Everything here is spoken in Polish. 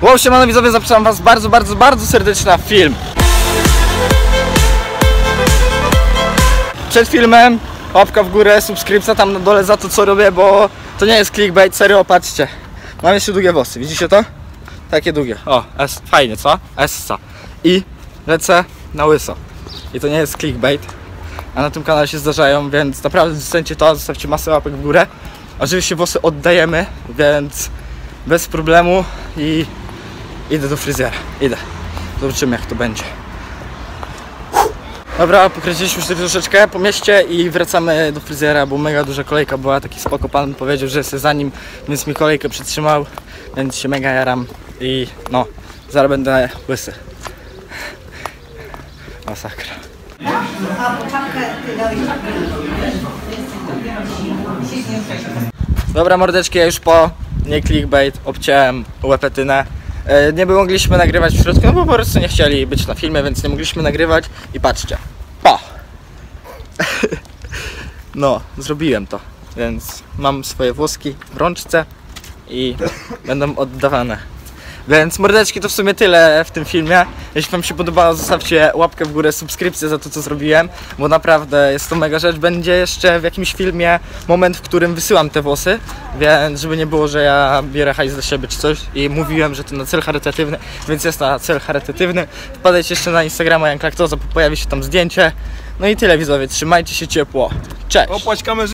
Wow, siemano widzowie, zapraszam was bardzo serdecznie na film. Przed filmem łapka w górę, subskrypcja tam na dole za to co robię, bo to nie jest clickbait, serio, patrzcie. Mam jeszcze długie włosy, widzicie to? Takie długie, o, fajnie, co? Essa. I lecę na łyso. I to nie jest clickbait, a na tym kanale się zdarzają, więc naprawdę dostańcie to, zostawcie masę łapek w górę. Oczywiście włosy oddajemy, więc bez problemu i idę do fryzjera, idę. Zobaczymy jak to będzie. Dobra, pokręciliśmy się troszeczkę po mieście i wracamy do fryzjera, bo mega duża kolejka była, taki spoko pan powiedział, że jest za nim, więc mi kolejkę przytrzymał, więc się mega jaram i no, zaraz będę łysy. Masakra. Dobra mordeczki, ja już po nie clickbait obciąłem łepetynę. Nie mogliśmy nagrywać w środku, no bo po prostu nie chcieli być na filmie, więc nie mogliśmy nagrywać i patrzcie. Pa! No, zrobiłem to, więc mam swoje włoski w rączce i będą oddawane. Więc mordeczki, to w sumie tyle w tym filmie. Jeśli wam się podobało, zostawcie łapkę w górę, subskrypcję za to co zrobiłem, bo naprawdę jest to mega rzecz. Będzie jeszcze w jakimś filmie moment, w którym wysyłam te włosy, więc żeby nie było, że ja biorę hajs dla siebie czy coś i mówiłem, że to na cel charytatywny, więc jest na cel charytatywny. Wpadajcie jeszcze na Instagrama Jan Klaktoza, pojawi się tam zdjęcie. No i tyle widzowie, trzymajcie się ciepło. Cześć!